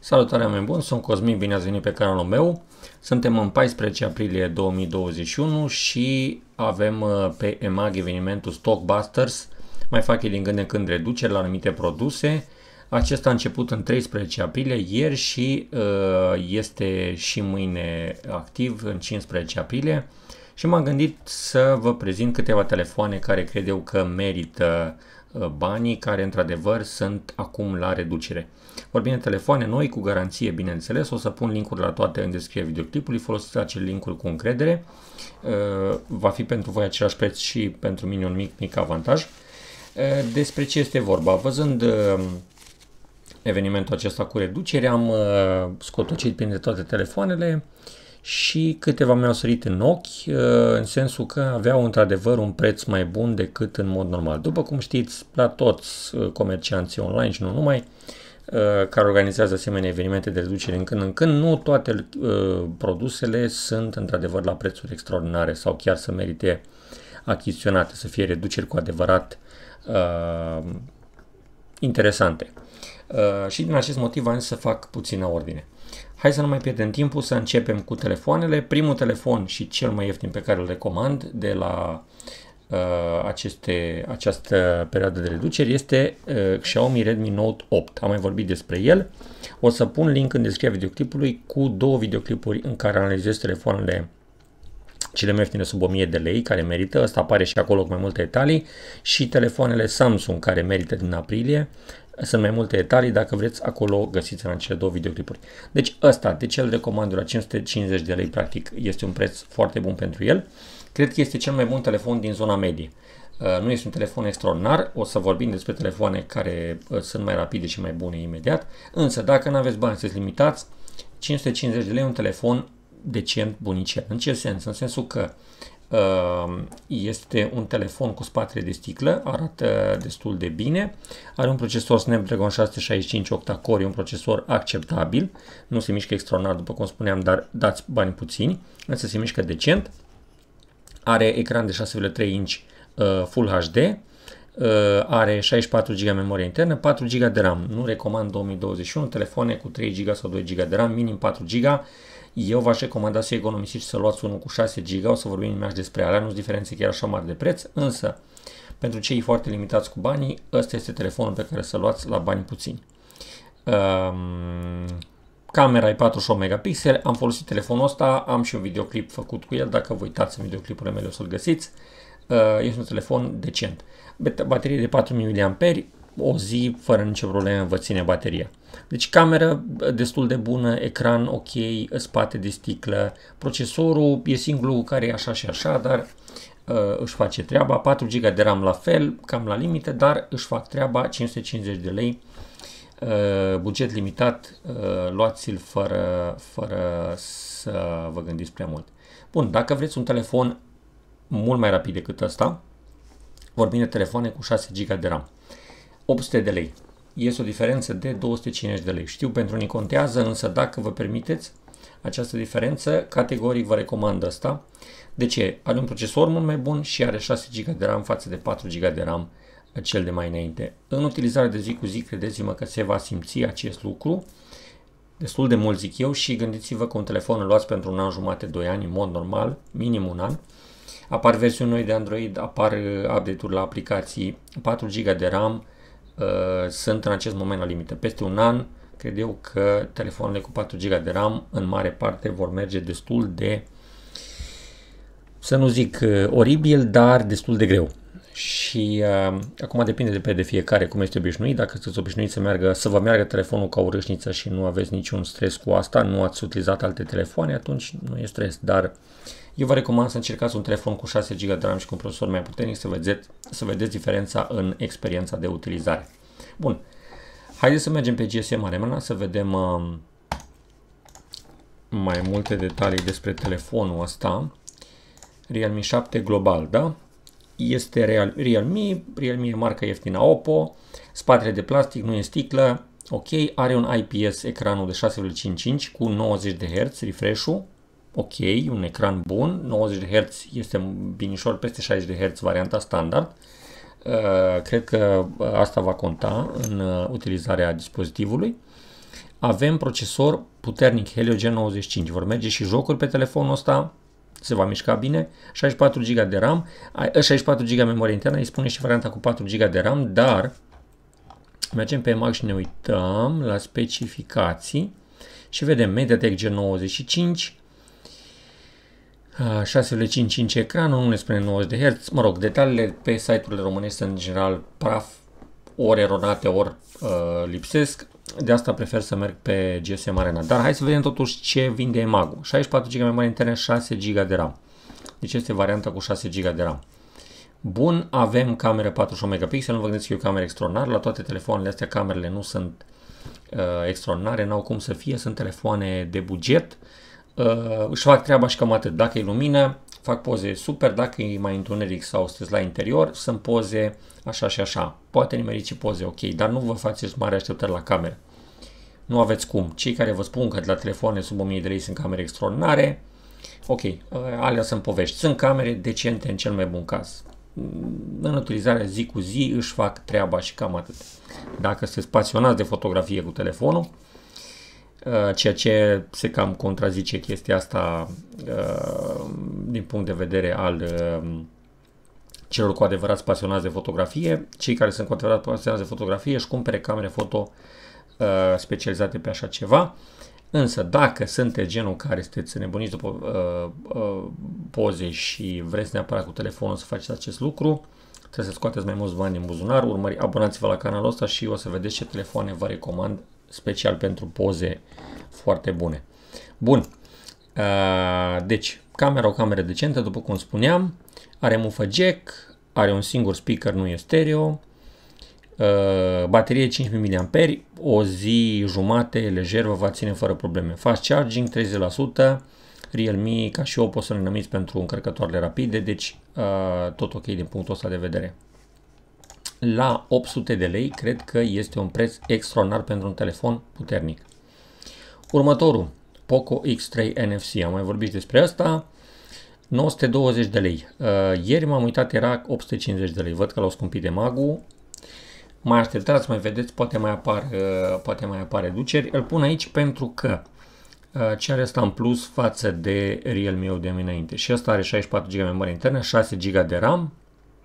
Salutare, oameni buni, sunt Cosmin, bine ați venit pe canalul meu. Suntem în 14 aprilie 2021 și avem pe EMAG evenimentul Stockbusters. Mai fac ei din când în când reduceri la anumite produse. Acesta a început în 13 aprilie, ieri, și este și mâine activ, în 15 aprilie. Și m-am gândit să vă prezint câteva telefoane care cred eu că merită banii, care într-adevăr sunt acum la reducere. Vorbim de telefoane noi, cu garanție, bineînțeles. O să pun linkuri la toate în descrierea videoclipului. Folosiți acele linkuri cu încredere. Va fi pentru voi același preț și pentru mine un mic avantaj. Despre ce este vorba? Văzând evenimentul acesta cu reducere, am scotocit printre toate telefoanele și câteva mi-au sărit în ochi, în sensul că aveau într-adevăr un preț mai bun decât în mod normal. După cum știți, la toți comercianții online și nu numai, care organizează asemenea evenimente de reducere în când în când, nu toate produsele sunt într-adevăr la prețuri extraordinare sau chiar să merite achiziționate, să fie reduceri cu adevărat interesante. Și din acest motiv am zis să fac puțină ordine. Hai să nu mai pierdem timpul, să începem cu telefoanele. Primul telefon și cel mai ieftin pe care îl recomand de la această perioadă de reduceri este Xiaomi Redmi Note 8. Am mai vorbit despre el. O să pun link în descrierea videoclipului cu două videoclipuri în care analizez telefoanele cele mai ieftine sub 1000 de lei, care merită. Ăsta apare și acolo cu mai multe detalii. Și telefoanele Samsung, care merită din aprilie. Sunt mai multe detalii, dacă vreți, acolo găsiți în acele două videoclipuri. Deci ăsta, de ce îl recomand la 550 de lei, practic, este un preț foarte bun pentru el. Cred că este cel mai bun telefon din zona medie. Nu este un telefon extraordinar, o să vorbim despre telefoane care sunt mai rapide și mai bune imediat, însă dacă nu aveți bani, sunteți limitați, 550 de lei un telefon decent, bunicel. În ce sens? În sensul că este un telefon cu spatele de sticlă, arată destul de bine, are un procesor Snapdragon 665 octa-core, un procesor acceptabil, nu se mișcă extraordinar, după cum spuneam, dar dați bani puțini, însă se mișcă decent, are ecran de 6,3 inch Full HD, are 64 GB memorie internă, 4 GB de RAM. Nu recomand 2021 telefoane cu 3 GB sau 2 GB de RAM, minim 4 GB. Eu v-aș recomanda să economisiți și să luați unul cu 6 GB, o să vorbim imediat despre alea, nu-s diferențe chiar așa mari de preț, însă pentru cei foarte limitați cu banii, ăsta este telefonul pe care să luați la bani puțini. Camera e 48 megapixeli, am folosit telefonul ăsta, am și un videoclip făcut cu el, dacă vă uitați în videoclipurile mele o să-l găsiți. Este un telefon decent. Baterie de 4000 mAh, o zi fără nicio problemă vă ține bateria. Deci cameră destul de bună, ecran ok, spate de sticlă, procesorul e singurul care e așa și așa, dar își face treaba, 4 GB de RAM la fel, cam la limită, dar își fac treaba, 550 de lei, buget limitat, luați-l fără să vă gândiți prea mult. Bun, dacă vreți un telefon mult mai rapid decât ăsta, vorbim de telefoane cu 6 GB de RAM. 800 de lei. Este o diferență de 250 de lei. Știu, pentru unii contează, însă dacă vă permiteți această diferență, categoric vă recomand asta. De ce? Are un procesor mult mai bun și are 6 GB de RAM față de 4 GB de RAM cel de mai înainte. În utilizare de zi cu zi, credeți-mă că se va simți acest lucru destul de mult, zic eu, și gândiți-vă că un telefon îl luați pentru un an jumate, 2 ani, în mod normal, minim un an. Apar versiuni noi de Android, apar update-uri la aplicații, 4 GB de RAM sunt în acest moment la limită. Peste un an, cred eu că telefoanele cu 4 GB de RAM în mare parte vor merge destul de, să nu zic oribil, dar destul de greu. Și acum depinde de fiecare cum este obișnuit. Dacă sunteți obișnuit să vă meargă telefonul ca o râșniță și nu aveți niciun stres cu asta, nu ați utilizat alte telefoane, atunci nu e stres. Dar eu vă recomand să încercați un telefon cu 6 GB de RAM și cu un procesor mai puternic să vedeți diferența în experiența de utilizare. Bun, haideți să mergem pe GSM Arena să vedem mai multe detalii despre telefonul ăsta. Realme 7 Global, da? Este Realme e marca ieftină Oppo, spatele de plastic, nu e sticlă, ok, are un IPS ecranul de 6,5 inch cu 90 de Hz refresh-ul, ok, un ecran bun, 90 de Hz este binișor, peste 60 de Hz varianta standard. Cred că asta va conta în utilizarea dispozitivului. avem procesor puternic Helio G95. Vor merge și jocuri pe telefonul ăsta, se va mișca bine, 64 GB de RAM, 64 GB memorie internă, îi spune și varianta cu 4 GB de RAM, dar mergem pe Mac și ne uităm la specificații și vedem MediaTek G95, 6,5 ecranul, nu ne spune 90 de Hz, mă rog, detaliile pe site-urile românești sunt în general praf, ori eronate, ori lipsesc, de asta prefer să merg pe GSM Arena, dar hai să vedem totuși ce vinde EMAG-ul, 64 GB memorie internă, 6 GB de RAM, deci este varianta cu 6 GB de RAM. Bun, avem cameră 48 megapixel, nu vă gândiți că e o cameră extraordinară, la toate telefoanele astea camerele nu sunt extraordinare, n-au cum să fie, sunt telefoane de buget, își fac treaba și cam atât, dacă e lumină, fac poze super, dacă e mai întuneric sau sunteți la interior, sunt poze așa și așa, poate nimeriți și poze ok, dar nu vă faceți mari așteptări la cameră, nu aveți cum, cei care vă spun că de la telefoane sub 1000 de lei sunt camere extraordinare, ok, alea sunt povești, sunt camere decente în cel mai bun caz. În utilizarea zi cu zi își fac treaba și cam atât. Dacă sunteți pasionați de fotografie cu telefonul, ceea ce se cam contrazice chestia asta din punct de vedere al celor cu adevărat pasionați de fotografie, cei care sunt cu adevărat pasionați de fotografie își cumpere camere foto specializate pe așa ceva. Însă dacă sunteți genul care sunteți nebuniți după poze și vreți neapărat cu telefonul să faceți acest lucru, trebuie să scoateți mai mulți bani din buzunar, abonați-vă la canalul ăsta și o să vedeți ce telefoane vă recomand special pentru poze foarte bune. Bun, deci camera, o cameră decentă, după cum spuneam, are mufă jack, are un singur speaker, nu e stereo, baterie 5000 mAh, o zi jumate lejer vă va ține fără probleme. Fast charging 30%, Realme ca și Oppo sunt renumiți pentru încărcătoarele rapide, deci tot ok din punctul ăsta de vedere. La 800 de lei cred că este un preț extraordinar pentru un telefon puternic. Următorul, Poco X3 NFC, am mai vorbit și despre asta, 920 de lei. Ieri m-am uitat, era 850 de lei, văd că l-au scumpit de EMAG-ul. Mai așteptați, mai vedeți, poate mai apar reduceri. Îl pun aici pentru că ce are asta în plus față de Realme-ul de mai înainte. Și asta are 64 GB memorie internă, 6 GB de RAM.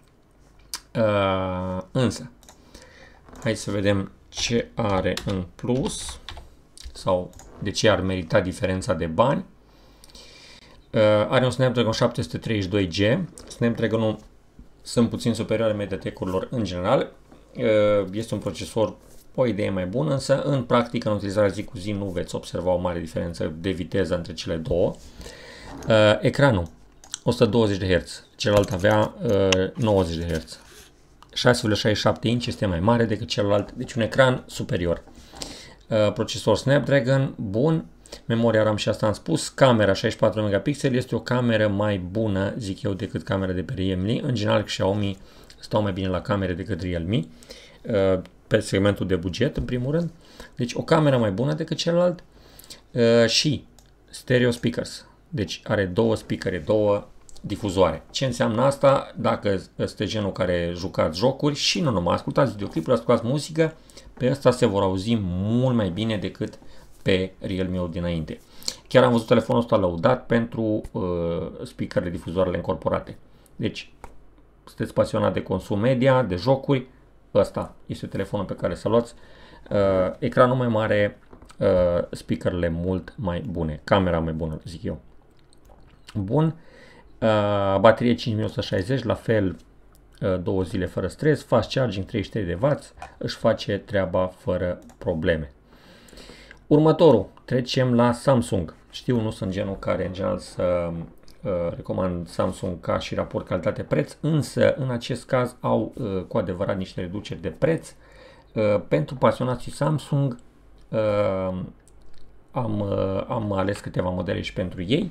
Însă, hai să vedem ce are în plus sau de ce ar merita diferența de bani. Are un Snapdragon 732G. Snapdragon-ul sunt puțin superioare MediaTek-urilor în general. Este un procesor, o idee mai bună, însă în practică, în utilizarea zi cu zi, nu veți observa o mare diferență de viteză între cele două. Ecranul 120 de Hz, celălalt avea 90 de Hz. 6,67 inch este mai mare decât celălalt, deci un ecran superior. Procesor Snapdragon, bun. Memoria RAM și asta am spus. Camera 64 megapixel este o cameră mai bună, zic eu, decât camera de pe Realme. În general, Xiaomi stau mai bine la camere decât Realme, pe segmentul de buget, în primul rând. Deci o cameră mai bună decât celălalt și stereo speakers. Deci are două speakere, două difuzoare. Ce înseamnă asta? Dacă sunteți genul care jucați jocuri și nu numai, ascultați videoclipuri, ascultați muzică, pe asta se vor auzi mult mai bine decât pe Realme-ul dinainte. Chiar am văzut telefonul ăsta lăudat pentru speakerele, difuzoarele încorporate. Deci, sunteți pasionat de consum media, de jocuri, ăsta este telefonul pe care să luați. Ecranul mai mare, speakerele mult mai bune, camera mai bună, zic eu. Bun, baterie 5160, la fel 2 zile fără stres, fast charging 33 de W, își face treaba fără probleme. Următorul, trecem la Samsung. Știu, nu sunt genul care în general să recomand Samsung ca și raport calitate-preț, însă în acest caz au cu adevărat niște reduceri de preț. Pentru pasionații Samsung am ales câteva modele și pentru ei.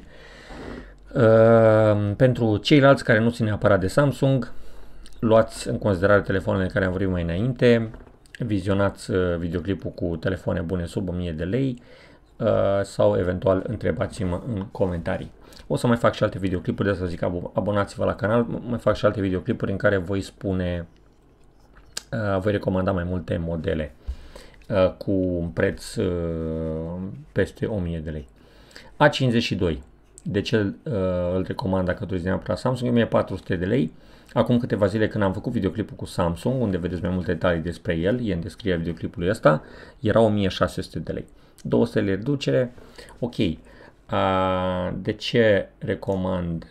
Pentru ceilalți care nu țin neapărat de Samsung, luați în considerare telefoanele care am vorbit mai înainte, vizionați videoclipul cu telefoane bune sub 1000 de lei sau eventual întrebați-mă în comentarii. O să mai fac și alte videoclipuri, de asta zic abonați-vă la canal, mai fac și alte videoclipuri în care voi spune, voi recomanda mai multe modele cu un preț peste 1000 de lei. A52, de ce îl recomand dacă doriți neapărat Samsung, 1400 de lei. Acum câteva zile când am făcut videoclipul cu Samsung, unde vedeți mai multe detalii despre el, e în descrierea videoclipului ăsta, era 1600 de lei. 200 de reducere, ok. De ce recomand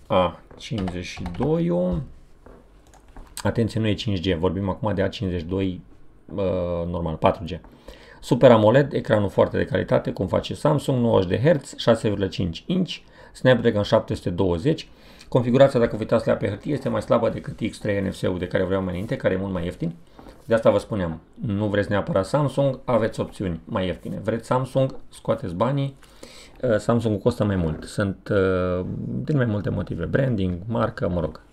A52? Atenție, nu e 5G, vorbim acum de A52 normal, 4G. Super AMOLED, ecranul foarte de calitate, cum face Samsung, 90 Hz, 6,5 inch, Snapdragon 720. Configurația, dacă vă uitați la pe hârtie, este mai slabă decât X3 NFC-ul de care vreau mai înainte, care e mult mai ieftin. De asta vă spuneam, nu vreți neapărat Samsung, aveți opțiuni mai ieftine. Vreți Samsung, scoateți banii, Samsung costă mai mult. Sunt din mai multe motive, branding, marcă, mă rog.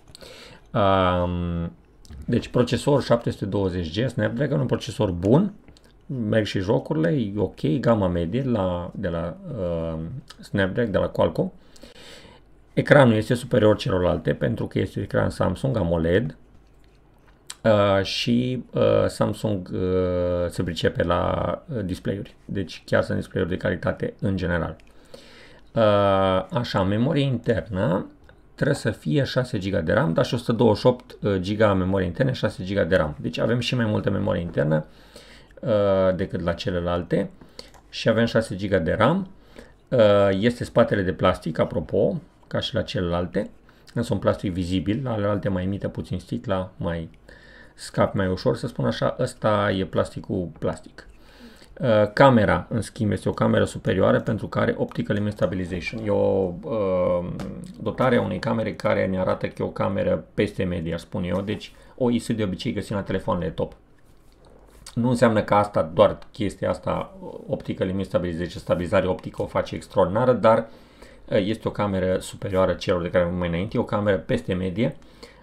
Deci procesor 720G Snapdragon, un procesor bun, merg și jocurile, e ok, gama medie de la Snapdragon, de la Qualcomm. Ecranul este superior celorlalte pentru că este ecran Samsung AMOLED și Samsung se pricepe la display-uri, deci chiar sunt display-uri de calitate în general. Așa, memorie internă trebuie să fie 6 GB de RAM, dar și 128 GB memorie internă, 6 GB de RAM. Deci avem și mai multă memorie internă decât la celelalte și avem 6 GB de RAM. Este spatele de plastic, apropo, ca și la celelalte, însă un plastic vizibil, la celelalte mai imită puțin sticla, mai scap mai ușor, să spun așa, ăsta e plasticul plastic. Camera, în schimb, este o cameră superioară pentru că are Optical Image Stabilization. E o dotare a unei camere care ne arată că e o cameră peste media, spun eu, deci OIS de obicei găsim la telefoanele top. Nu înseamnă că asta, doar chestia asta, Optical Image Stabilization, stabilizare optică, o face extraordinară, dar este o cameră superioară celor de care am mai înainte, o cameră peste medie,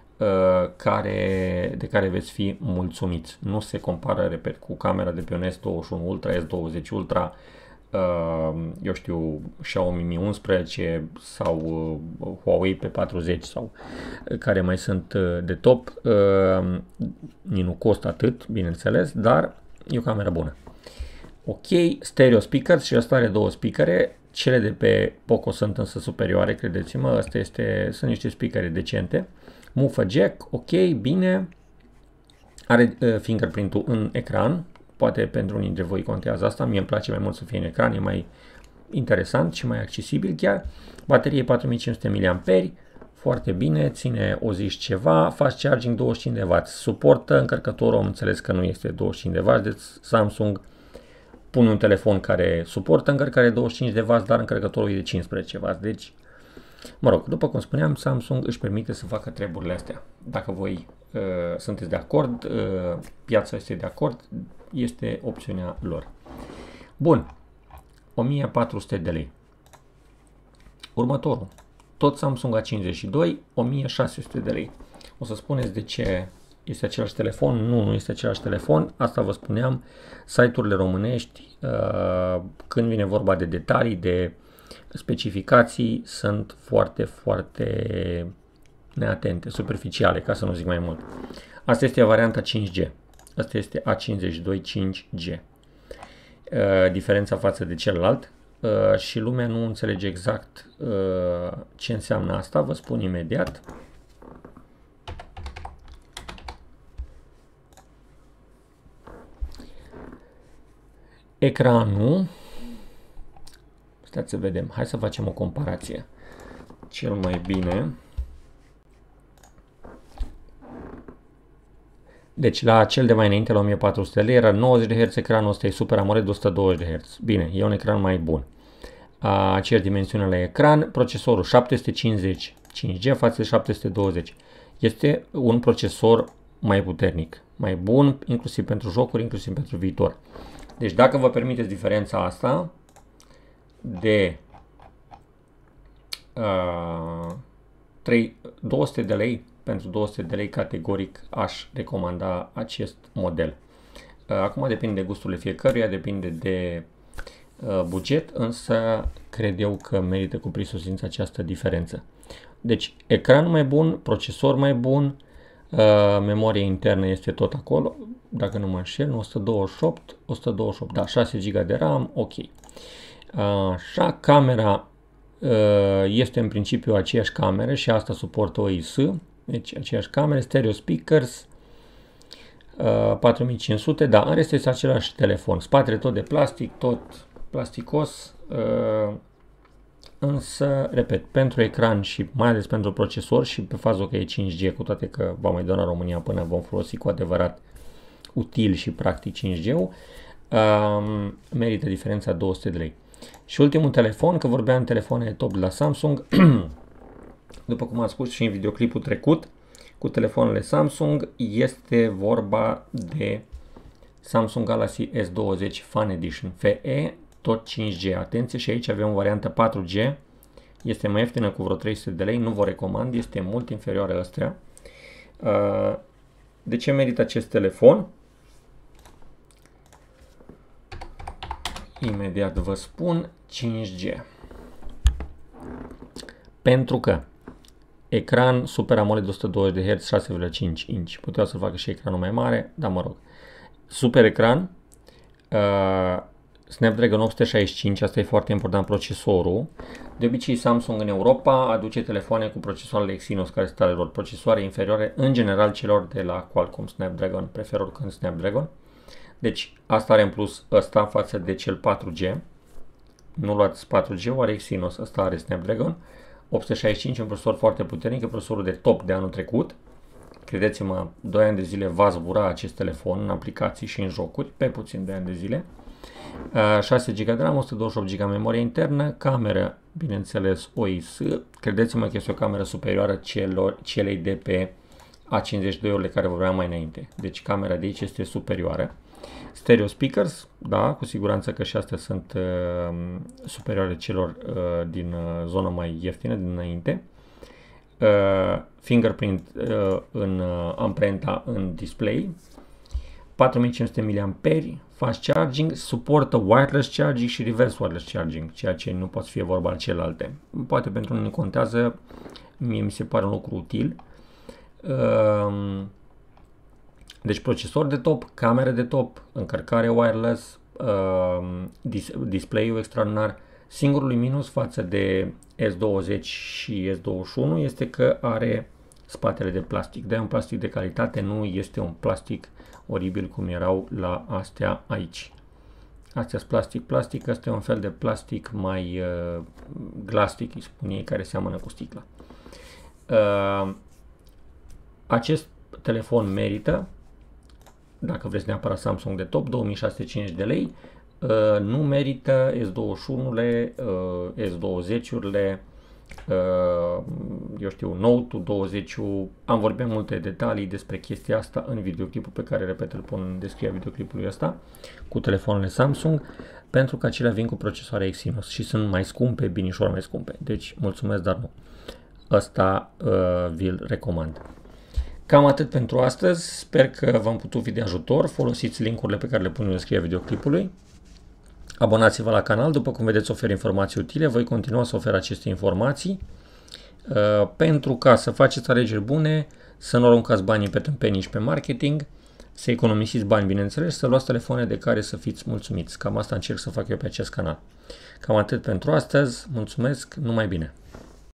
de care veți fi mulțumiți. Nu se compară, repet, cu camera de pe un S21 Ultra, S20 Ultra, eu știu, Xiaomi Mi 11 sau Huawei P40 sau care mai sunt de top. Nu costă atât, bineînțeles, dar e o cameră bună. Ok, stereo speakers și asta are două speakere. Cele de pe Poco sunt însă superioare, credeți-mă, astea sunt niște speakere decente. Mufă jack, ok, bine. Are fingerprint-ul în ecran, poate pentru unii dintre voi contează asta, mie îmi place mai mult să fie în ecran, e mai interesant și mai accesibil chiar. Baterie 4500 mAh, foarte bine, ține o zi și ceva, fast charging 25W, suportă încărcătorul, am înțeles că nu este 25W, deci Samsung pune un telefon care suportă încărcare 25W, dar încărcătorul e de 15W, deci mă rog, după cum spuneam, Samsung își permite să facă treburile astea. Dacă voi sunteți de acord, piața este de acord, este opțiunea lor. Bun, 1400 de lei. Următorul, tot Samsung A52, 1600 de lei. O să spuneți de ce este același telefon? Nu este același telefon, asta vă spuneam, site-urile românești, când vine vorba de detalii, de specificații, sunt foarte, foarte neatente, superficiale, ca să nu zic mai mult. Asta este varianta 5G. Asta este A52 5G. Diferența față de celălalt și lumea nu înțelege exact ce înseamnă asta, vă spun imediat. Ecranul, stați să vedem, hai să facem o comparație. Cel mai bine, deci la cel de mai înainte, la 1400 de lei, era 90 de Hz, ecranul ăsta e Super AMOLED 120 de Hz. Bine, e un ecran mai bun. Aceeași dimensiune la ecran, procesorul 750 5G față de 720. Este un procesor mai puternic, mai bun, inclusiv pentru jocuri, inclusiv pentru viitor. Deci dacă vă permiteți diferența asta de 200 de lei, pentru 200 de lei categoric aș recomanda acest model. Acum depinde de gusturile fiecăruia, depinde de buget, însă cred eu că merită cu prisosință această diferență. Deci ecran mai bun, procesor mai bun, Memoria internă este tot acolo, dacă nu mă înșel, 128, da, 6 GB de RAM, ok. Așa, camera este în principiu aceeași cameră și asta suportă OIS, deci aceeași cameră, stereo speakers, 4500, da, în rest este același telefon, spatele tot de plastic, tot plasticos, însă, repet, pentru ecran și mai ales pentru procesor și pe fază că e 5G, cu toate că va mai dona România până vom folosi cu adevărat util și practic 5G-ul, merită diferența 200 de lei. Și ultimul telefon, că vorbeam de telefoane top de la Samsung, după cum am spus și în videoclipul trecut, cu telefoanele Samsung, este vorba de Samsung Galaxy S20 Fan Edition FE, tot 5G. Atenție, și aici avem o variantă 4G, este mai ieftină cu vreo 300 de lei, nu vă recomand, este mult inferioară ăstea. De ce merită acest telefon? Imediat vă spun, 5G. Pentru că ecran Super AMOLED 120 de Hz, 6,5 inch. Puteau să facă și ecranul mai mare, dar mă rog. Super ecran, Snapdragon 865, asta e foarte important, procesorul. De obicei Samsung în Europa aduce telefoane cu procesoarele Exynos, care sunt ale lor, procesoare inferioare în general celor de la Qualcomm Snapdragon, prefer oricând Snapdragon. Deci asta are în plus ăsta față de cel 4G. Nu luați 4G, are Exynos, ăsta are Snapdragon 865, un procesor foarte puternic, procesorul de top de anul trecut. Credeți-mă, 2 ani de zile va zbura acest telefon în aplicații și în jocuri, pe puțin 2 ani de zile. 6 GB de RAM, 128 GB memorie internă, cameră, bineînțeles, OIS. Credeți-mă că este o cameră superioară celei de pe A52-urile care vorbeam mai înainte. Deci camera de aici este superioară. Stereo speakers, da, cu siguranță că și astea sunt superioare celor din zona mai ieftină, dinainte. Fingerprint în amprenta în display. 4500 mAh, fast charging, suportă wireless charging și reverse wireless charging, ceea ce nu poate fi vorba de celelalte. Poate pentru unii contează, mie mi se pare un lucru util. Deci procesor de top, cameră de top, încărcare wireless, display-ul extraordinar. Singurul minus față de S20 și S21 este că are spatele de plastic. De un plastic de calitate, nu este un plastic oribil cum erau la astea aici. Astea sunt plastic, asta e un fel de plastic mai glastic, îi spun ei, care seamănă cu sticla. Acest telefon merită, dacă vreți neapărat Samsung de top, 2650 de lei. Nu merită S21-urile, S20-urile, eu știu, Note-ul 20. Am vorbit multe detalii despre chestia asta în videoclipul pe care, repet, îl pun în descrierea videoclipului ăsta cu telefoanele Samsung, pentru că acelea vin cu procesoare Exynos și sunt mai scumpe, binișor mai scumpe. Deci, mulțumesc, dar nu. Ăsta vi-l recomand. Cam atât pentru astăzi. Sper că v-am putut fi de ajutor. Folosiți linkurile pe care le pun în descrierea videoclipului. Abonați-vă la canal, după cum vedeți ofer informații utile, voi continua să ofer aceste informații pentru ca să faceți alegeri bune, să nu aruncați banii pe tâmpenii și pe marketing, să economisiți bani, bineînțeles, să luați telefoane de care să fiți mulțumiți. Cam asta încerc să fac eu pe acest canal. Cam atât pentru astăzi, mulțumesc, numai bine!